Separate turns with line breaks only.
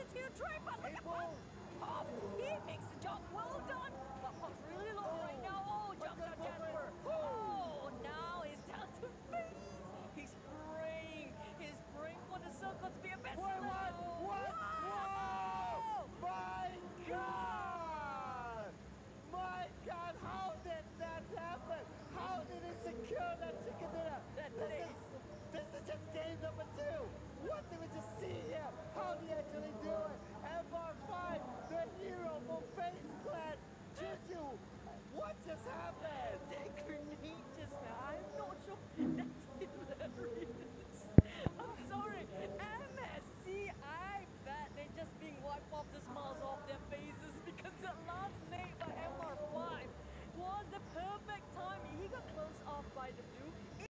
rescue trooper! Look at him! Oh, he makes the job well